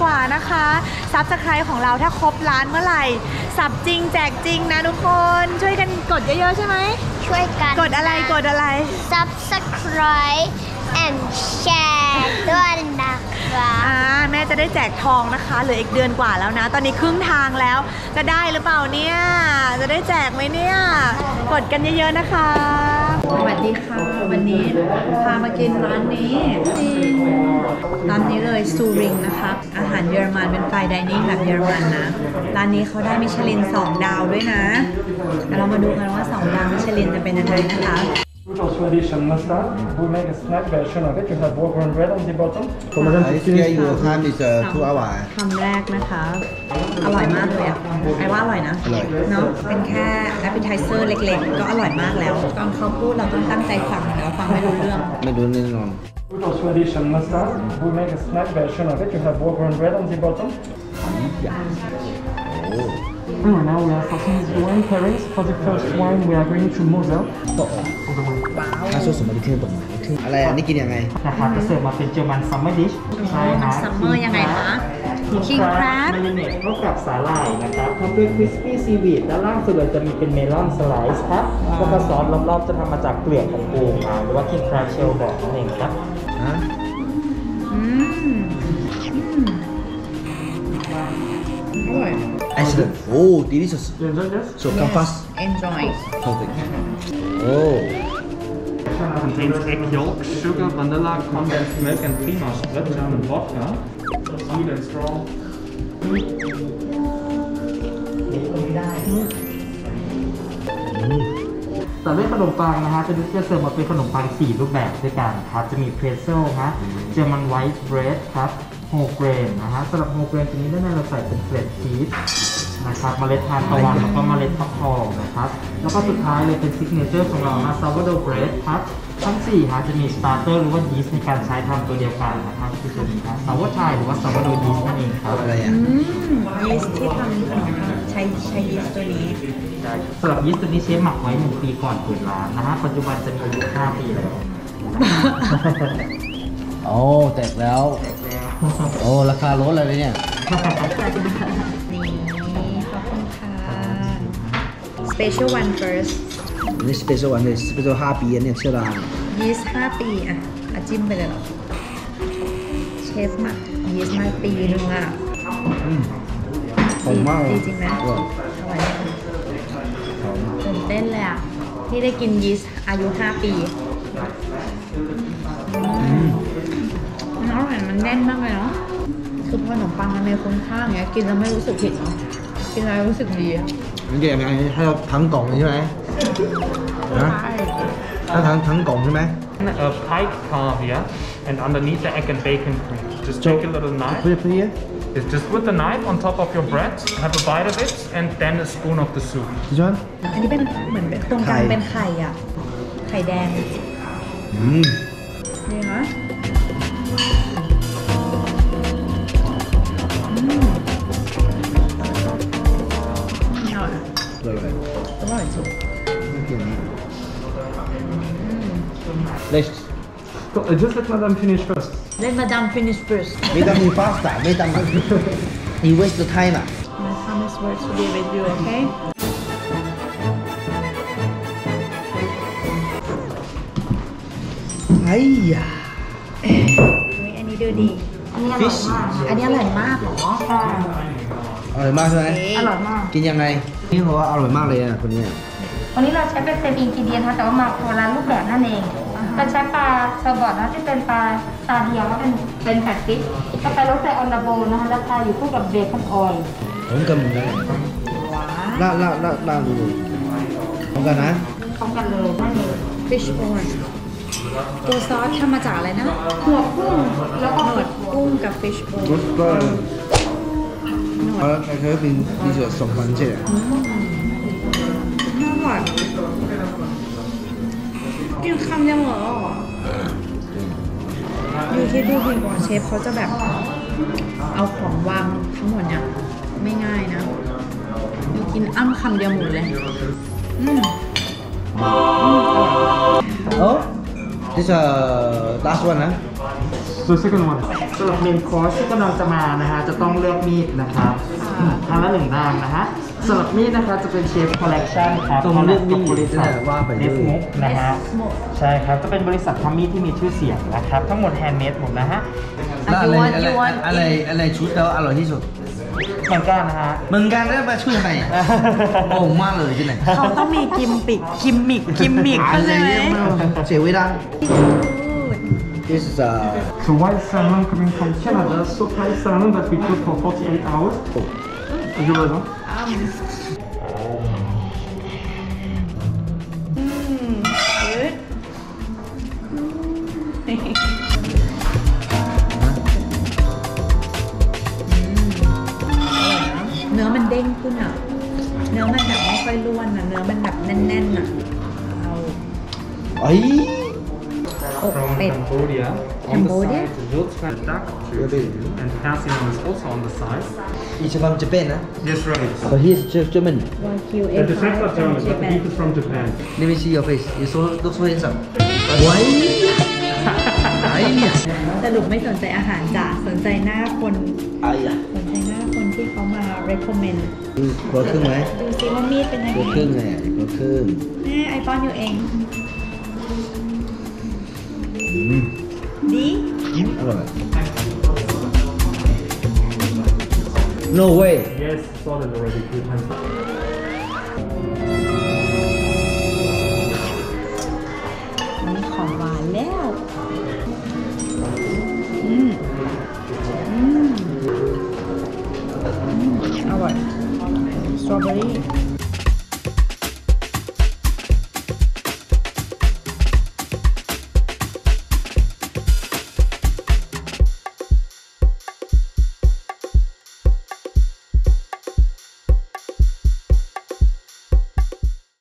ว่านะคะซับสไครต์ของเราถ้าครบล้านเมื่อไหร่สับจริงแจกจริงนะทุกคนช่วยกันกดเยอะๆใช่ไหมช่วยกันกดอะไร Subscribe and share ด้วยนะคะแม่จะได้แจกทองนะคะเหลืออีกเดือนกว่าแล้วนะตอนนี้ครึ่งทางแล้วจะได้หรือเปล่าเนี่ยจะได้แจกไหมเนี่ยกดกันเยอะๆนะคะสวัสดีค่ะวันนี้พามากินร้านนี้ร้านนี้เลยซูริงนะคะอาหารเยอรมันเป็นไฟน์ไดนิ่งแบบเยอรมันนะร้านนี้เขาได้มิชลิน2 ดาวด้วยนะเรามาดูกันว่า2 ดาวมิชลินจะเป็นยังไงนะคะ Noodle Swedish and mustard. We make a snack version of it. You have Walker bread on the bottom. Your time is 2 hours. คำแรกนะคะอร่อยมากเลยอ่ะไอ้ว่าอร่อยนะเนาะเป็นแค่ appetizer เล็กๆก็อร่อยมากแล้วตอนเขาพูดเราต้องตั้งใจฟังนะฟังไม่รู้เรื่องไม่รู้แน่นอน Noodle Swedish and mustard. We make a snack version of it. You have Walker bread on the bottom. Now we are starting with the wine pairings. For the first wine, we are going to Moselle. 他说什么你听得懂吗？อะไรอันนี้กินยังไงนะครับจะเสิร์ฟมาเป็นเจอร์มันซัมเมอร์ดิชใช่ค่ะซัมเมอร์ยังไงคะKing Crab มาริเนตเข้ากับสาหร่ายนะครับทำด้วยคริสปี้ซีวีดด้านล่างสุดเลยจะมีเป็นเมลอนสไลซ์ครับแล้วก็ซอสรอบๆจะทำมาจากเปลือกของปูหรือว่า King Crab Shell แบบนั่นเองครับอร่อย Excellent. Oh, delicious. So come fast. Enjoy. Perfect. Oh. Contains egg yolk, sugar, vanilla, condensed milk, and prima split German vodka. Sweet and strong. แต่ด้วยขนมปังนะฮะจะเสิร์ฟมาเป็นขนมปัง4 รูปแบบด้วยกันครับจะมีเพรสเซลฮะเจอร์มันไวท์เบรดครับโฮเกรนนะฮะสำหรับโฮเกรนตัวนี้ด้านในเราใส่เป็นเกล็ดชีสนะครับเมล็ดทานตะวันแล้วก็เมล็ดฟักทองนะครับแล้วก็สุดท้ายเลยเป็นซิกเนเจอร์ของเรานะซาวโดเบรดครับทั้ง4ฮะจะมีสตาร์เตอร์หรือว่ายีสต์ในการใช้ทำตัวเดียวกันนะครับคือตัวนี้ครับซาวชายหรือว่าซาวโดยีสต์นั่นเองครับอะไรอ่ะยีสต์ที่ทำขนมใช้ยีสต์ตัวนี้สำหรับยีสต์ตัวนี้เชฟหมักไว้1 ปีก่อนเปิดร้านนะฮะปัจจุบันจะมีอายุ5 ปีแล้วโอ้แตกแล้วโอ้ราคาลดเลยเนี่ยนี่ขอบคุณค่ะ Special one first นี่ Special one เลย Special 5 ปีเนี่ยเชื่อร้านยีสต์5 ปีอ่ะจิ้มไปเลยเชฟหมักยีสต์มาปีนึงอ่ะหอมมากจริงๆนะอร่อยตื่นเต้นเลยอ่ะที่ได้กินยีสต์อายุ5 ปีอร่อยมันแน่นมากเลยเนาะคือพอขนมปังมันมีคุณค่าอย่างเงี้ยกินแล้วไม่รู้สึกผิดเนาะกินแล้วรู้สึกดีมันเกี่ยวกับให้เราทั้งกล่องใช่ไหมนะถ้าทั้งกล่องใช่ไหม pike caviar and underneath the egg and bacon cream just take a little knife it's just with the knife on top of your bread have a bite of it and then a spoon of the soup อันนี้เป็นเหมือนตรงกลางเป็นไข่อ่ะไข่แดงนี่ฮะอร่อยสุด Let's just let Madame finish first. Let Madame finish first. Madame is faster. Madame, you waste the time. My promise words to be with you, okay? ไอ้ยาอันนี้ดูดีอันนี้อร่อยมากเหรออร่อยมากใช่ไหมอร่อยมากกินยังไงนี่เขาว่าอร่อยมากเลยอ่ะคนนี้วันนี้เราใช้เป็นเซมิงกิเดียนค่ะแต่ว่ามาคนละรูปแบบนั่นเองเราใช้ปลาเซอร์บอร์ดนะที่เป็นปลาตาเดียวก็เป็นแฟตฟิชก็ไปรสใส่ออนดาโบนะคะแล้วปลาอยู่คู่กับเบคอนออยล์ผมกันเหมือนกันล่าดูพร้อมกันนะพร้อมกันเลยนั่นเอง fish oil ตัวซอสทำมาจากอะไรนะหัวกุ้งแล้วก็หนวดกุ้งกับ fish oil 好了，那可以比较爽番茄。 อร่อยกินคำเดียวเหรออยู่ที่ดูพิมพ์ก่อนเชฟเขาจะแบบเอาของวางทั้งหมดเนี่ยไม่ง่ายนะอยู่กินคำเดียวหมดเลย Oh, this last one, huh? the second one สำหรับเมนคอร์สที่กำลังจะมานะฮะจะต้องเลือกมีดนะครับทางละ1ด้ามนะฮะสำหรับมีดนะคะจะเป็นเชฟคอลเลกชันครับต้องเลือกมีดบริษัทเนสมุกนะฮะใช่ครับจะเป็นบริษัททำมีดที่มีชื่อเสียงนะครับทั้งหมดแฮนด์เมดหมดนะฮะแล้วอะไรชุดแล้วอร่อยที่สุดเหมือนกันนะฮะเหมือนกันแล้วมาช่วยยังไงโอ้มากเลยที่ไหนเขาต้องมีกิมมิกเข้าใจไหมเสียเวลา This is So white salmon coming from Canada, so fried salmon that we cook for 48 hours. You ready? เนื้อมันเด้งขึ้นอ่ะ เนื้อมันแบบไม่ค่อยร่วนอ่ะ เนื้อมันแบบแน่นๆอ่ะเอาเอ้ย From Cambodia. On the Cambodia? side, wildcat duck, and casino is also on the side. It's from Japan, huh? Yes, right. But he's German. Wagyu The chefs are German, but the Japan beef is from Japan. Let me see your face. You look so handsome. ไว้ไอ้เนี่ยสรุปไม่สนใจอาหารจ้ะสนใจหน้าคนไอ้อะสนใจหน้าคนที่เขามา recommend ครัวครึ่งไหมดูซิว่ามีดเป็นยังครัวไงครึ่งไงครัวครึ่งแม่ไอป้อนอยู่เอง ดีอร่อย No way. Yes, solid already. Good hand. มีของหวานแล้วอร่อย สตรอเบอรี่